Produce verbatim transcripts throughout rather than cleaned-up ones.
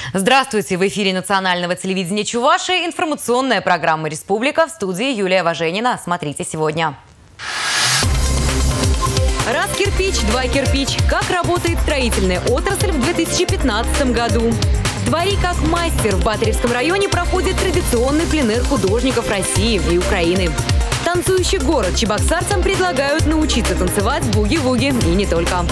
Здравствуйте! В эфире национального телевидения Чувашии информационная программа «Республика», в студии Юлия Важенина. Смотрите сегодня. Раз кирпич, два кирпич. Как работает строительная отрасль в две тысячи пятнадцатом году? «Твори как мастер» в Батыревском районе проходит традиционный пленэр художников России и Украины. Танцующий город чебоксарцам предлагают научиться танцевать буги-вуги и не только.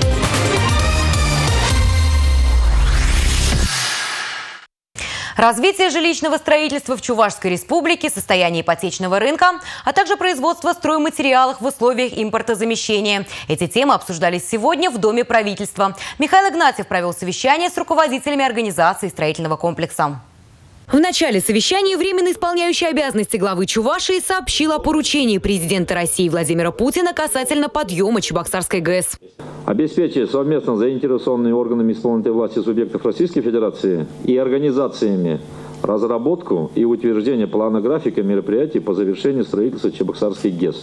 Развитие жилищного строительства в Чувашской республике, состояние ипотечного рынка, а также производство стройматериалов в условиях импортозамещения. Эти темы обсуждались сегодня в Доме правительства. Михаил Игнатьев провел совещание с руководителями организации строительного комплекса. В начале совещания временно исполняющий обязанности главы Чувашии сообщил о поручении президента России Владимира Путина касательно подъема Чебоксарской ГЭС. Обеспечить совместно заинтересованными органами исполнительной власти субъектов Российской Федерации и организациями разработку и утверждение плана графика мероприятий по завершению строительства Чебоксарской ГЭС,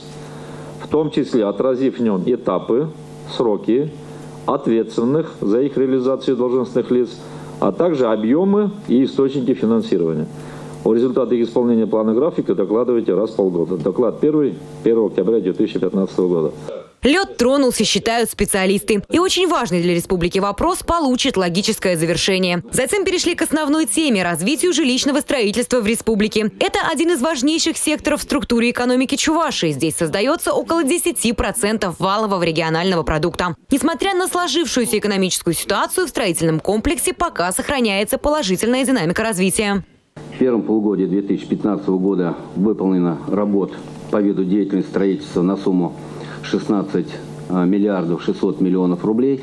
в том числе отразив в нем этапы, сроки, ответственных за их реализацию должностных лиц, а также объемы и источники финансирования. О результатах исполнения плана графика докладывайте раз в полгода. Доклад первый, первого октября две тысячи пятнадцатого года. Лед тронулся, считают специалисты. И очень важный для республики вопрос получит логическое завершение. Затем перешли к основной теме – развитию жилищного строительства в республике. Это один из важнейших секторов в структуре экономики Чувашии. Здесь создается около десяти процентов валового регионального продукта. Несмотря на сложившуюся экономическую ситуацию, в строительном комплексе пока сохраняется положительная динамика развития. В первом полугодии две тысячи пятнадцатого года выполнено работ по виду деятельности строительства на сумму шестнадцать миллиардов шестьсот миллионов рублей.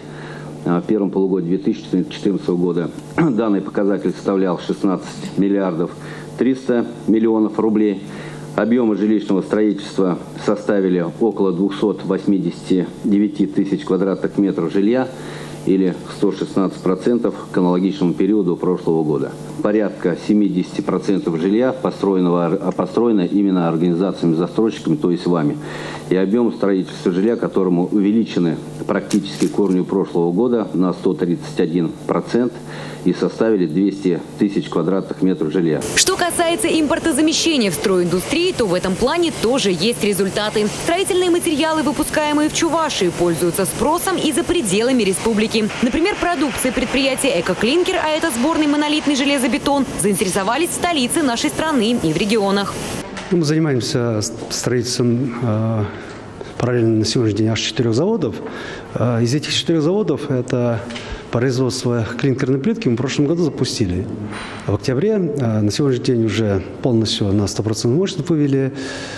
В первом полугодии две тысячи четырнадцатого года данный показатель составлял шестнадцать миллиардов триста миллионов рублей. Объемы жилищного строительства составили около двухсот восьмидесяти девяти тысяч квадратных метров жилья, или сто шестнадцать процентов к аналогичному периоду прошлого года. Порядка семидесяти процентов жилья построенного, построено именно организациями-застройщиками, то есть вами. И объем строительства жилья, которому увеличены практически к уровню прошлого года на сто тридцать один процент и составили двести тысяч квадратных метров жилья. Что касается импортозамещения в стройиндустрии, то в этом плане тоже есть результаты. Строительные материалы, выпускаемые в Чувашии, пользуются спросом и за пределами республики. Например, продукцией предприятия «Экоклинкер», а это сборный монолитный железобетон, заинтересовались в столице нашей страны и в регионах. Мы занимаемся строительством э, параллельно на сегодняшний день аж четырех заводов. Э, из этих четырех заводов это производство клинкерной плитки мы в прошлом году запустили. В октябре э, на сегодняшний день уже полностью на сто процентов мощность вывели.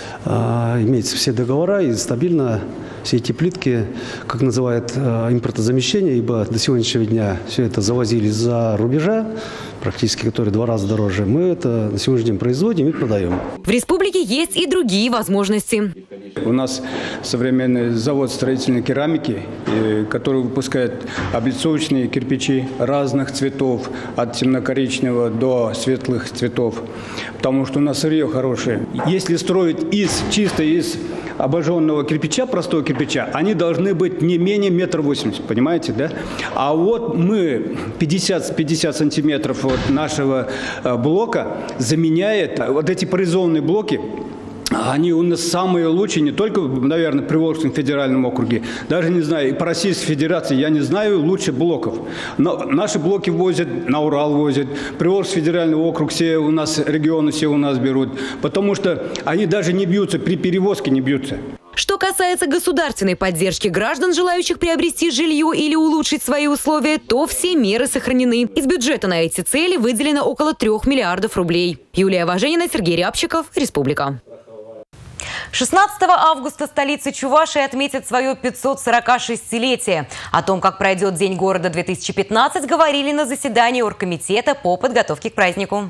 Э, имеются все договора и стабильно все эти плитки, как называют, э, импортозамещение, ибо до сегодняшнего дня все это завозили из-за рубежа, практически который в два раза дороже. Мы это на сегодняшний день производим и продаем. В республике есть и другие возможности. У нас современный завод строительной керамики, который выпускает облицовочные кирпичи разных цветов, от темно-коричневого до светлых цветов, потому что у нас сырье хорошее. Если строить из, чисто из обожженного кирпича, простого кирпича, они должны быть не менее метр восемьдесят, понимаете, да? А вот мы пятьдесят, пятьдесят сантиметров от нашего блока заменяет вот эти производные блоки. Они у нас самые лучшие, не только, наверное, в Приволжском федеральном округе, даже не знаю, и по Российской Федерации я не знаю лучше блоков. Но наши блоки возят, на Урал возят, Приволжский федеральный округ, все у нас регионы, все у нас берут, потому что они даже не бьются, при перевозке не бьются. Что касается государственной поддержки граждан, желающих приобрести жилье или улучшить свои условия, то все меры сохранены. Из бюджета на эти цели выделено около трех миллиардов рублей. Юлия Важенина, Сергей Рябчиков, Республика. шестнадцатого августа столица Чувашии отметит свое пятьсот сорокашестилетие. О том, как пройдет День города две тысячи пятнадцать, говорили на заседании оргкомитета по подготовке к празднику.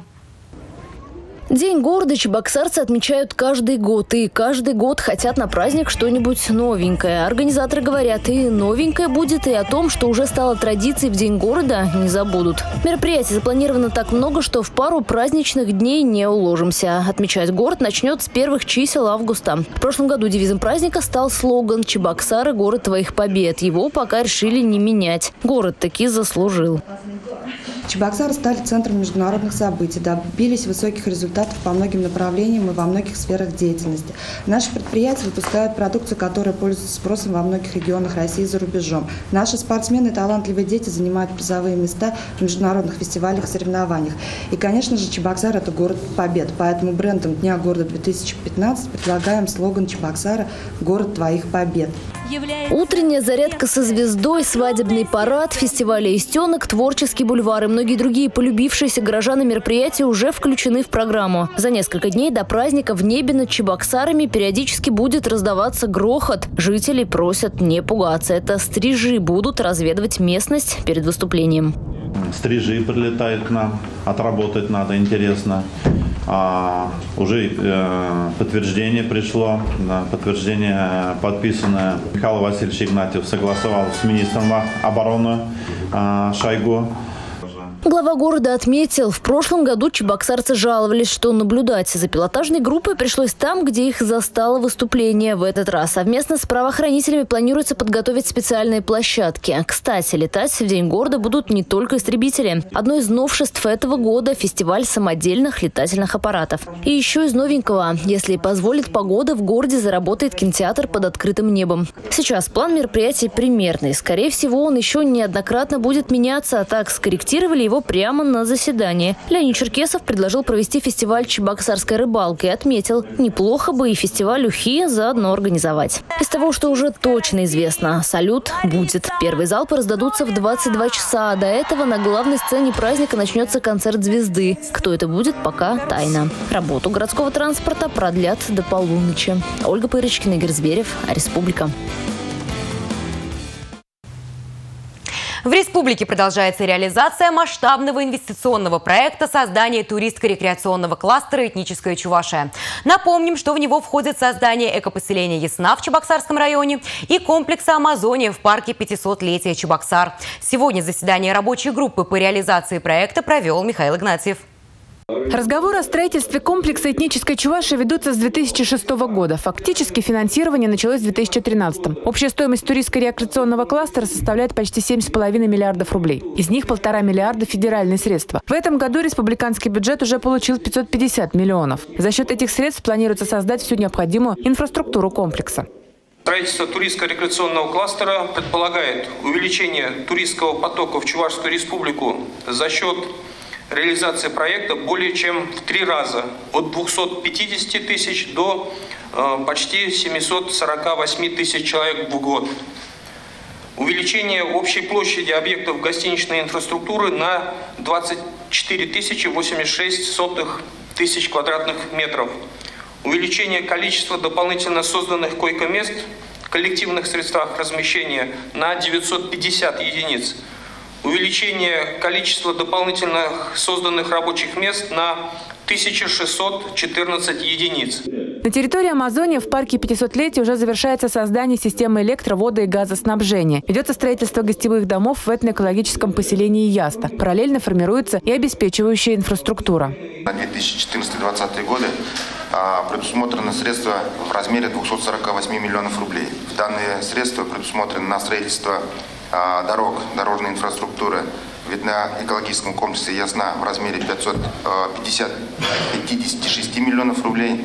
День города чебоксарцы отмечают каждый год. И каждый год хотят на праздник что-нибудь новенькое. Организаторы говорят, и новенькое будет, и о том, что уже стало традицией в День города, не забудут. Мероприятий запланировано так много, что в пару праздничных дней не уложимся. Отмечать город начнет с первых чисел августа. В прошлом году девизом праздника стал слоган «Чебоксары – город твоих побед». Его пока решили не менять. Город таки заслужил. Чебоксары стали центром международных событий, добились высоких результатов по многим направлениям и во многих сферах деятельности. Наши предприятия выпускают продукцию, которая пользуется спросом во многих регионах России и за рубежом. Наши спортсмены и талантливые дети занимают призовые места в международных фестивалях и соревнованиях. И, конечно же, Чебоксары – это город побед. Поэтому брендом Дня города две тысячи пятнадцать предлагаем слоган Чебоксары «Город твоих побед». Утренняя зарядка со звездой, свадебный парад, фестивали истенок, творческий бульвар и многие другие полюбившиеся горожанам мероприятия уже включены в программу. За несколько дней до праздника в небе над Чебоксарами периодически будет раздаваться грохот. Жители просят не пугаться. Это стрижи будут разведывать местность перед выступлением. Стрижи прилетают к нам, отработать надо, интересно. А, уже э, подтверждение пришло, да, подтверждение подписанное. Михаил Васильевич Игнатьев согласовал с министром обороны э, Шойгу. Глава города отметил, в прошлом году чебоксарцы жаловались, что наблюдать за пилотажной группой пришлось там, где их застало выступление. В этот раз совместно с правоохранителями планируется подготовить специальные площадки. Кстати, летать в День города будут не только истребители. Одно из новшеств этого года – фестиваль самодельных летательных аппаратов. И еще из новенького, если позволит погода, в городе заработает кинотеатр под открытым небом. Сейчас план мероприятий примерный. Скорее всего, он еще неоднократно будет меняться, а так скорректировали его прямо на заседании. Леонид Черкесов предложил провести фестиваль чебоксарской рыбалки и отметил, неплохо бы и фестиваль ухи заодно организовать. Из того, что уже точно известно, салют будет. Первые залпы раздадутся в двадцать два часа, а до этого на главной сцене праздника начнется концерт звезды. Кто это будет, пока тайна. Работу городского транспорта продлят до полуночи. Ольга Пырочкина, Игорь Зверев, Республика. В республике продолжается реализация масштабного инвестиционного проекта создания туристско-рекреационного кластера «Этническая Чувашия». Напомним, что в него входит создание экопоселения Ясна в Чебоксарском районе и комплекса «Амазония» в парке пятисотлетия Чебоксар. Сегодня заседание рабочей группы по реализации проекта провел Михаил Игнатьев. Разговоры о строительстве комплекса «Этнической Чувашии» ведутся с две тысячи шестого года. Фактически финансирование началось в две тысячи тринадцатом. Общая стоимость туристско-рекреационного кластера составляет почти семь с половиной миллиардов рублей. Из них полтора миллиарда – федеральные средства. В этом году республиканский бюджет уже получил пятьсот пятьдесят миллионов. За счет этих средств планируется создать всю необходимую инфраструктуру комплекса. Строительство туристско-рекреационного кластера предполагает увеличение туристского потока в Чувашскую республику за счет реализации проекта более чем в три раза, от двухсот пятидесяти тысяч до э, почти семисот сорока восьми тысяч человек в год. Увеличение общей площади объектов гостиничной инфраструктуры на двадцать четыре тысячи восемьдесят шесть сотых тысяч квадратных метров. Увеличение количества дополнительно созданных койко-мест в коллективных средствах размещения на девятьсот пятьдесят единиц. Увеличение количества дополнительных созданных рабочих мест на тысячу шестьсот четырнадцать единиц. На территории Амазонии в парке пятисотлетия уже завершается создание системы электро-, водо- и газоснабжения. Ведется строительство гостевых домов в этноэкологическом поселении Яста. Параллельно формируется и обеспечивающая инфраструктура. На две тысячи четырнадцатый — две тысячи двадцатый годы предусмотрены средства в размере двухсот сорока восьми миллионов рублей. Данные средства предусмотрены на строительство дорог, дорожной инфраструктуры в этноэкологическом комплексе Ясна в размере пятисот пятидесяти шести миллионов рублей,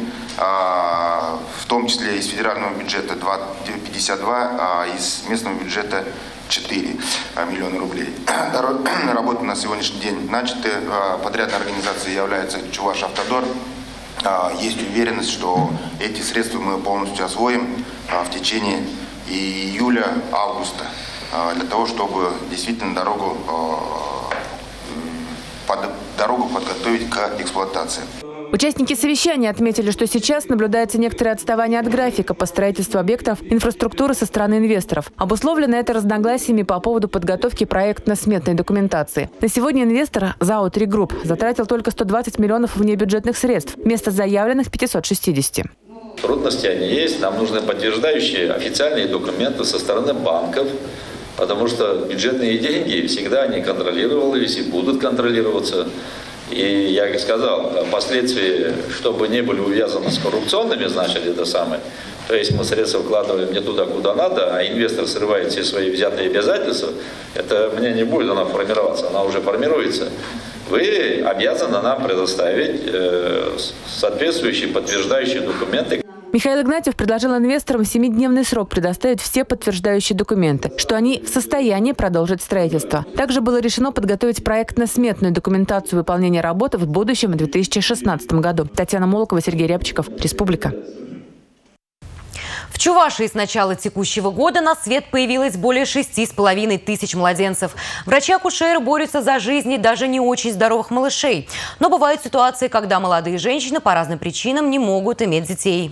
в том числе из федерального бюджета пятьдесят два, из местного бюджета четыре миллиона рублей. Работы на сегодняшний день начаты. Подрядной организацией является Чувашавтодор. Есть уверенность, что эти средства мы полностью освоим в течение июля-августа, для того, чтобы действительно дорогу, под, дорогу подготовить к эксплуатации. Участники совещания отметили, что сейчас наблюдается некоторое отставание от графика по строительству объектов инфраструктуры со стороны инвесторов. Обусловлено это разногласиями по поводу подготовки проектно-сметной документации. На сегодня инвестор ЗАО «Три Групп» затратил только сто двадцать миллионов внебюджетных средств вместо заявленных пятисот шестидесяти. Трудности они есть. Нам нужны подтверждающие официальные документы со стороны банков, потому что бюджетные деньги всегда они контролировались и будут контролироваться И я как сказал, последствия, чтобы не были увязаны с коррупционными, значит, это самое. То есть мы средства вкладываем не туда, куда надо, а инвестор срывает все свои взятые обязательства. Это мне не будет она формироваться, она уже формируется. Вы обязаны нам предоставить э, соответствующие подтверждающие документы. Михаил Игнатьев предложил инвесторам семидневный срок предоставить все подтверждающие документы, что они в состоянии продолжить строительство. Также было решено подготовить проектно-сметную документацию выполнения работы в будущем в две тысячи шестнадцатом году. Татьяна Молокова, Сергей Рябчиков, Республика. В Чувашии с начала текущего года на свет появилось более шести с половиной тысяч младенцев. Врачи-акушеры борются за жизни даже не очень здоровых малышей. Но бывают ситуации, когда молодые женщины по разным причинам не могут иметь детей.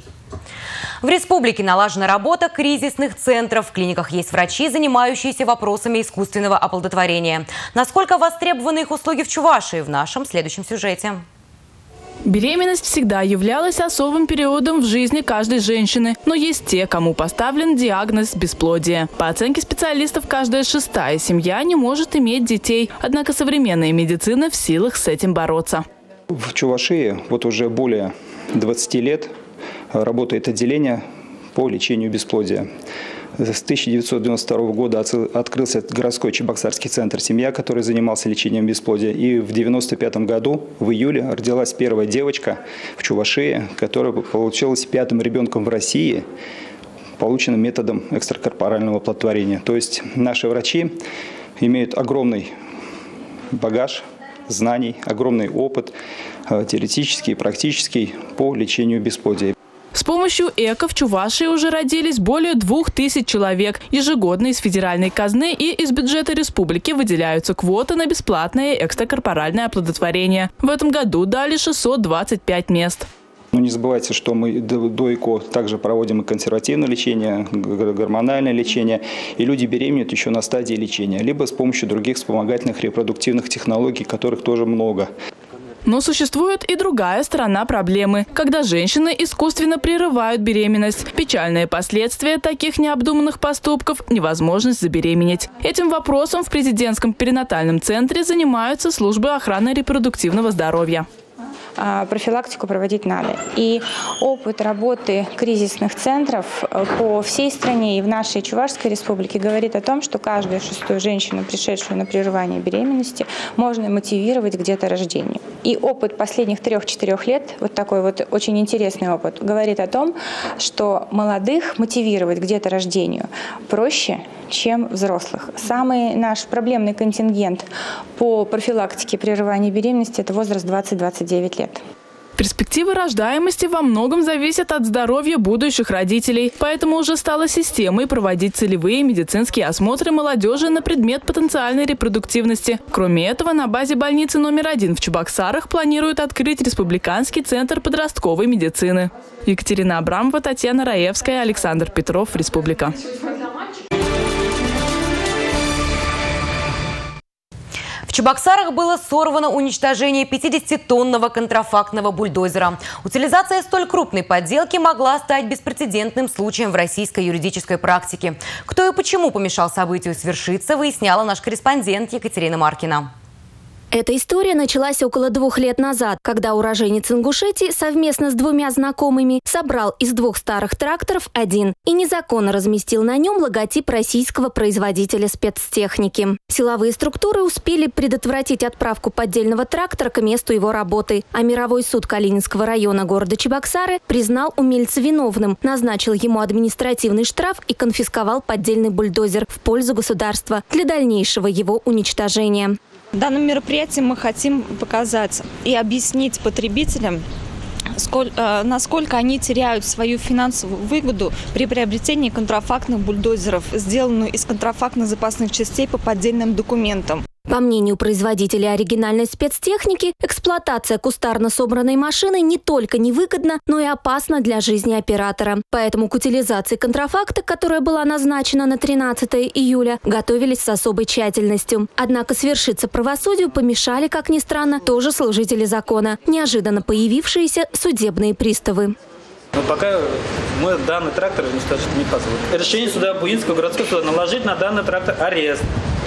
В республике налажена работа кризисных центров. В клиниках есть врачи, занимающиеся вопросами искусственного оплодотворения. Насколько востребованы их услуги в Чувашии, в нашем следующем сюжете. Беременность всегда являлась особым периодом в жизни каждой женщины, но есть те, кому поставлен диагноз бесплодия. По оценке специалистов, каждая шестая семья не может иметь детей, однако современная медицина в силах с этим бороться. В Чувашии вот уже более двадцати лет работает отделение по лечению бесплодия. С тысяча девятьсот девяносто второго года открылся городской Чебоксарский центр «Семья», который занимался лечением бесплодия. И в девяносто пятом году, в июле, родилась первая девочка в Чувашии, которая получилась пятым ребенком в России, полученным методом экстракорпорального оплодотворения. То есть наши врачи имеют огромный багаж знаний, огромный опыт теоретический и практический по лечению бесплодия. С помощью ЭКО в Чувашии уже родились более двух тысяч человек. Ежегодно из федеральной казны и из бюджета республики выделяются квоты на бесплатное экстракорпоральное оплодотворение. В этом году дали шестьсот двадцать пять мест. Но не забывайте, что мы до ЭКО также проводим и консервативное лечение, гормональное лечение. И люди беременеют еще на стадии лечения, либо с помощью других вспомогательных репродуктивных технологий, которых тоже много. Но существует и другая сторона проблемы, когда женщины искусственно прерывают беременность. Печальные последствия таких необдуманных поступков – невозможность забеременеть. Этим вопросом в президентском перинатальном центре занимаются службы охраны репродуктивного здоровья. Профилактику проводить надо. И опыт работы кризисных центров по всей стране и в нашей Чувашской республике говорит о том, что каждую шестую женщину, пришедшую на прерывание беременности, можно мотивировать к деторождению. И опыт последних трех-четырех лет, вот такой вот очень интересный опыт, говорит о том, что молодых мотивировать к деторождению проще, чем взрослых. Самый наш проблемный контингент по профилактике прерывания беременности – это возраст двадцать-двадцать девять лет. Перспективы рождаемости во многом зависят от здоровья будущих родителей. Поэтому уже стало системой проводить целевые медицинские осмотры молодежи на предмет потенциальной репродуктивности. Кроме этого, на базе больницы номер один в Чебоксарах планируют открыть республиканский центр подростковой медицины. Екатерина Абрамова, Татьяна Раевская, Александр Петров, Республика. В Чебоксарах было сорвано уничтожение пятидесятитонного контрафактного бульдозера. Утилизация столь крупной подделки могла стать беспрецедентным случаем в российской юридической практике. Кто и почему помешал событию свершиться, выясняла наш корреспондент Екатерина Маркина. Эта история началась около двух лет назад, когда уроженец Ингушетии совместно с двумя знакомыми собрал из двух старых тракторов один и незаконно разместил на нем логотип российского производителя спецтехники. Силовые структуры успели предотвратить отправку поддельного трактора к месту его работы, а мировой суд Калининского района города Чебоксары признал умельца виновным, назначил ему административный штраф и конфисковал поддельный бульдозер в пользу государства для дальнейшего его уничтожения. В данном мероприятии мы хотим показать и объяснить потребителям, сколько, насколько они теряют свою финансовую выгоду при приобретении контрафактных бульдозеров, сделанных из контрафактных запасных частей по поддельным документам. По мнению производителя оригинальной спецтехники, эксплуатация кустарно собранной машины не только невыгодна, но и опасна для жизни оператора. Поэтому к утилизации контрафакта, которая была назначена на тринадцатое июля, готовились с особой тщательностью. Однако свершиться правосудию помешали, как ни странно, тоже служители закона, неожиданно появившиеся судебные приставы. Но пока мы данный трактор не скажем, не показывают. Решение суда Буинского городского суда наложить на данный трактор арест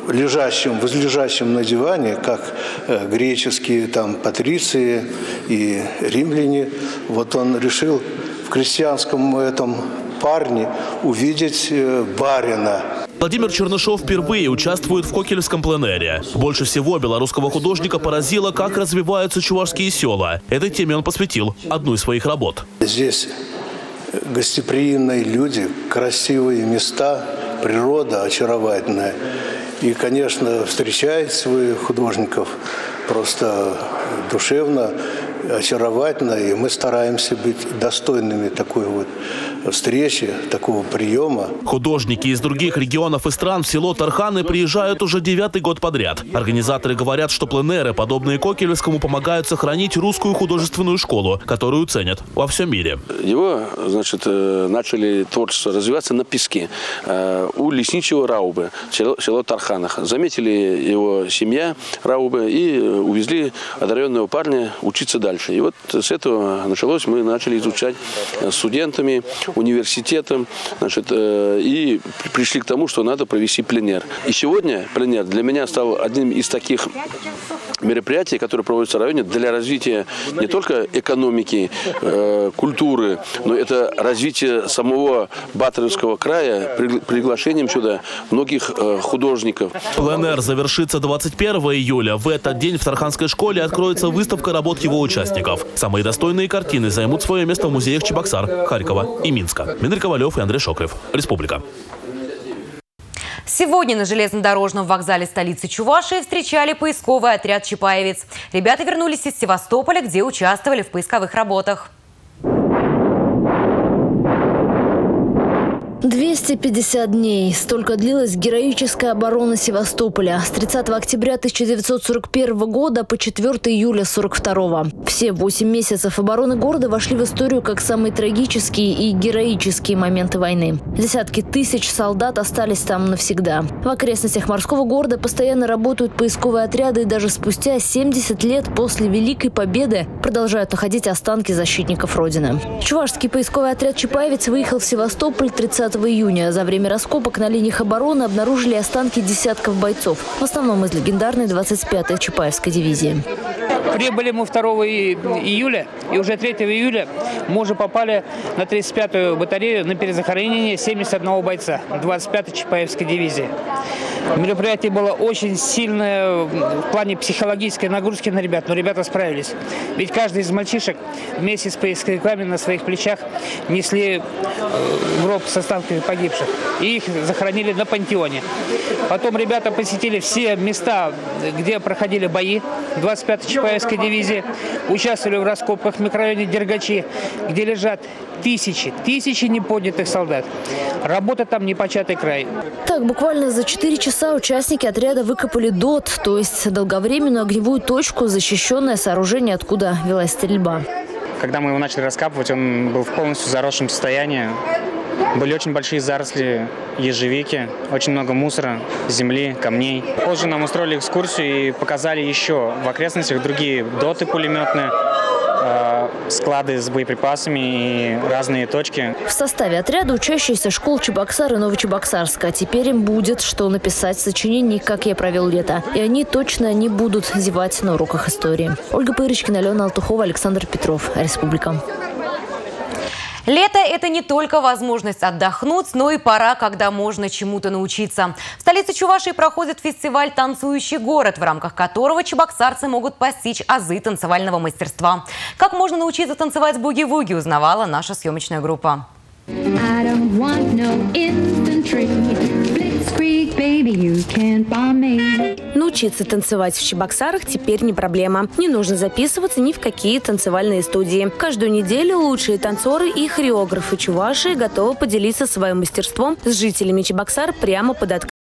лежащим, возлежащим на диване, как греческие там патриции и римляне. Вот он решил в крестьянском этом парне увидеть барина. Владимир Чернышов впервые участвует в Кокелевском пленэре. Больше всего белорусского художника поразило, как развиваются чувашские села. Этой теме он посвятил одну из своих работ. Здесь гостеприимные люди, красивые места, природа очаровательная. И, конечно, встречает своих художников просто душевно, очаровательно. И мы стараемся быть достойными такой вот встречи, такого приема. Художники из других регионов и стран в село Тарханы приезжают уже девятый год подряд. Организаторы говорят, что пленэры, подобные Кокелевскому, помогают сохранить русскую художественную школу, которую ценят во всем мире. Его, значит, начали творчество развиваться на песке. У лесничего Раубы, село, село Тарханах. Заметили его семья Раубы и увезли одаренного парня учиться дальше. И вот с этого началось, мы начали изучать с студентами, университетом, значит, э, и пришли к тому, что надо провести пленэр. И сегодня пленэр для меня стал одним из таких мероприятий, которые проводятся в районе для развития не только экономики, э, культуры, но это развитие самого Батыревского края, при, приглашением сюда многих э, художников. Пленэр завершится двадцать первого июля. В этот день в Тарханской школе откроется выставка работ его участников. Самые достойные картины займут свое место в музеях Чебоксар, Харькова и Минска. Дмитрий Ковалев и Андрей Шокрев. Республика. Сегодня на железнодорожном вокзале столицы Чувашии встречали поисковый отряд «Чапаевец». Ребята вернулись из Севастополя, где участвовали в поисковых работах. двести пятьдесят дней. Столько длилась героическая оборона Севастополя. С тридцатого октября тысяча девятьсот сорок первого года по четвёртого июля сорок второго. Все восемь месяцев обороны города вошли в историю как самые трагические и героические моменты войны. Десятки тысяч солдат остались там навсегда. В окрестностях морского города постоянно работают поисковые отряды, и даже спустя семьдесят лет после Великой Победы продолжают находить останки защитников Родины. Чувашский поисковый отряд «Чапаевец» выехал в Севастополь тридцатого июня. За время раскопок на линиях обороны обнаружили останки десятков бойцов, в основном из легендарной двадцать пятой Чапаевской дивизии. Прибыли мы второго июля, и уже третьего июля мы уже попали на тридцать пятую батарею на перезахоронение семьдесят одного бойца двадцать пятой Чапаевской дивизии. Мероприятие было очень сильное в плане психологической нагрузки на ребят, но ребята справились. Ведь каждый из мальчишек вместе с поисковиками на своих плечах несли гроб с останками погибших, и их захоронили на пантеоне. Потом ребята посетили все места, где проходили бои двадцать пятой Чапаевской дивизии, участвовали в раскопках в микрорайоне Дергачи, где лежат тысячи, тысячи неподнятых солдат. Работа там непочатый край. Так, буквально за четыре часа участники отряда выкопали ДОТ, то есть долговременную огневую точку, защищенное сооружение, откуда велась стрельба. Когда мы его начали раскапывать, он был в полностью заросшем состоянии. Были очень большие заросли ежевики, очень много мусора, земли, камней. Позже нам устроили экскурсию и показали еще в окрестностях другие доты пулеметные, э, склады с боеприпасами и разные точки. В составе отряда учащиеся школ Чебоксар и Новочебоксарска. А теперь им будет что написать в сочинении «Как я провел лето». И они точно не будут зевать на уроках истории. Ольга Пырочкина, Алена Алтухова, Александр Петров. Республика. Лето – это не только возможность отдохнуть, но и пора, когда можно чему-то научиться. В столице Чувашии проходит фестиваль «Танцующий город», в рамках которого чебоксарцы могут постичь азы танцевального мастерства. Как можно научиться танцевать буги-вуги, узнавала наша съемочная группа. Научиться танцевать в Чебоксарах теперь не проблема. Не нужно записываться ни в какие танцевальные студии. Каждую неделю лучшие танцоры и хореографы Чувашии готовы поделиться своим мастерством с жителями Чебоксар прямо под открытым